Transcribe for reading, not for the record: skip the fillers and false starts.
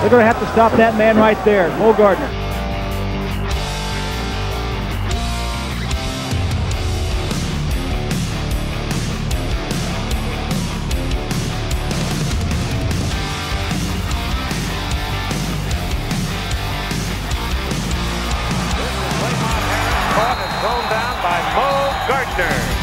They're going to have to stop that man right there, Moe Gardner. Caught and thrown down by Moe Gardner.